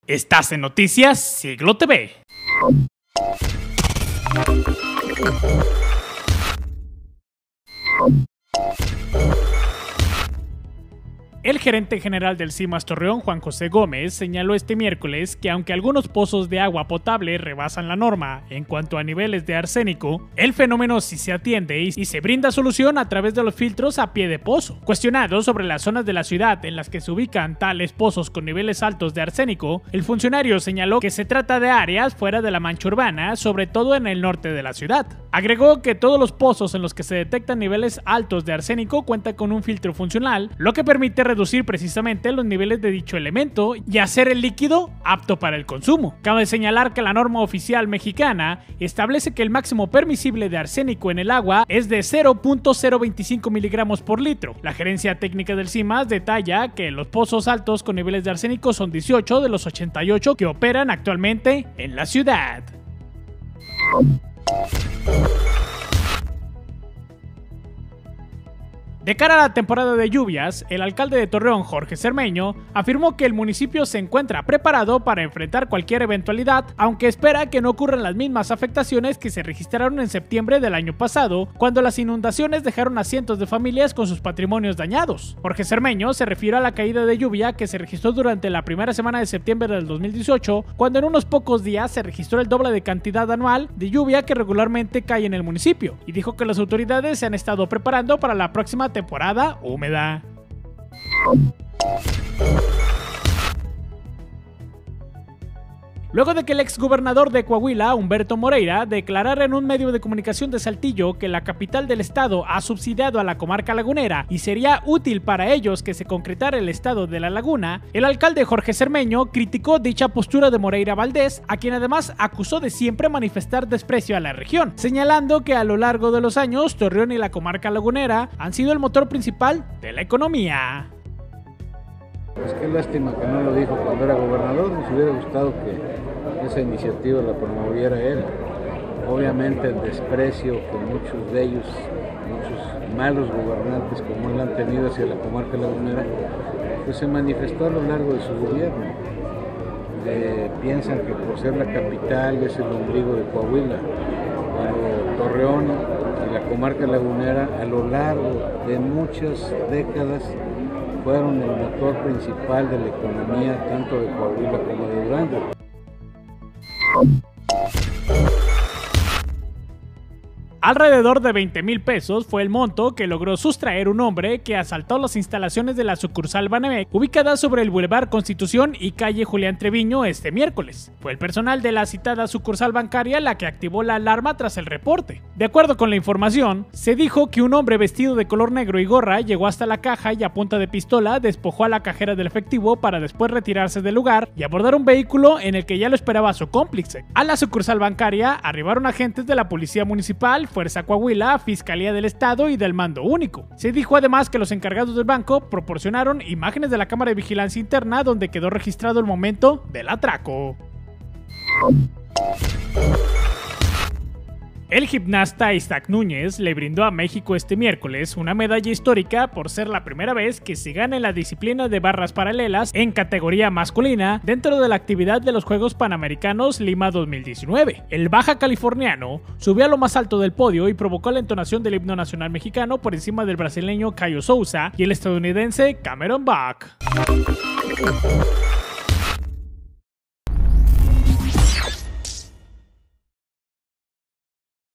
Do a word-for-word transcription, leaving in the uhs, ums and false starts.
Estás en Noticias Siglo T V. El gerente general del CIMAS Torreón, Juan José Gómez, señaló este miércoles que aunque algunos pozos de agua potable rebasan la norma en cuanto a niveles de arsénico, el fenómeno sí se atiende y se brinda solución a través de los filtros a pie de pozo. Cuestionado sobre las zonas de la ciudad en las que se ubican tales pozos con niveles altos de arsénico, el funcionario señaló que se trata de áreas fuera de la mancha urbana, sobre todo en el norte de la ciudad. Agregó que todos los pozos en los que se detectan niveles altos de arsénico cuentan con un filtro funcional, lo que permite reducir reducir precisamente los niveles de dicho elemento y hacer el líquido apto para el consumo. Cabe señalar que la norma oficial mexicana establece que el máximo permisible de arsénico en el agua es de cero punto cero veinticinco miligramos por litro. La gerencia técnica del CIMAS detalla que los pozos altos con niveles de arsénico son dieciocho de los ochenta y ocho que operan actualmente en la ciudad. De cara a la temporada de lluvias, el alcalde de Torreón, Jorge Cermeño, afirmó que el municipio se encuentra preparado para enfrentar cualquier eventualidad, aunque espera que no ocurran las mismas afectaciones que se registraron en septiembre del año pasado, cuando las inundaciones dejaron a cientos de familias con sus patrimonios dañados. Jorge Cermeño se refiere a la caída de lluvia que se registró durante la primera semana de septiembre del dos mil dieciocho, cuando en unos pocos días se registró el doble de cantidad anual de lluvia que regularmente cae en el municipio, y dijo que las autoridades se han estado preparando para la próxima temporada húmeda. Luego de que el exgobernador de Coahuila, Humberto Moreira, declarara en un medio de comunicación de Saltillo que la capital del estado ha subsidiado a la comarca lagunera y sería útil para ellos que se concretara el estado de la laguna, el alcalde Jorge Cermeño criticó dicha postura de Moreira Valdés, a quien además acusó de siempre manifestar desprecio a la región, señalando que a lo largo de los años Torreón y la comarca lagunera han sido el motor principal de la economía. Pues qué lástima que no lo dijo cuando era gobernador, nos hubiera gustado que esa iniciativa la promoviera él. Obviamente el desprecio que muchos de ellos, muchos malos gobernantes como él han tenido hacia la comarca lagunera, pues se manifestó a lo largo de su gobierno. De, piensan que por ser la capital es el ombligo de Coahuila, cuando Torreón y la comarca lagunera a lo largo de muchas décadas fueron el motor principal de la economía tanto de Coahuila como de Durango. Alrededor de veinte mil pesos fue el monto que logró sustraer un hombre que asaltó las instalaciones de la sucursal Banamex, ubicada sobre el Boulevard Constitución y calle Julián Treviño este miércoles. Fue el personal de la citada sucursal bancaria la que activó la alarma tras el reporte. De acuerdo con la información, se dijo que un hombre vestido de color negro y gorra llegó hasta la caja y a punta de pistola despojó a la cajera del efectivo para después retirarse del lugar y abordar un vehículo en el que ya lo esperaba su cómplice. A la sucursal bancaria arribaron agentes de la Policía Municipal, Fuerza Coahuila, Fiscalía del Estado y del Mando Único. Se dijo además que los encargados del banco proporcionaron imágenes de la cámara de vigilancia interna donde quedó registrado el momento del atraco. El gimnasta Isaac Núñez le brindó a México este miércoles una medalla histórica por ser la primera vez que se gana en la disciplina de barras paralelas en categoría masculina dentro de la actividad de los Juegos Panamericanos Lima dos mil diecinueve. El baja californiano subió a lo más alto del podio y provocó la entonación del himno nacional mexicano por encima del brasileño Caio Souza y el estadounidense Cameron Buck.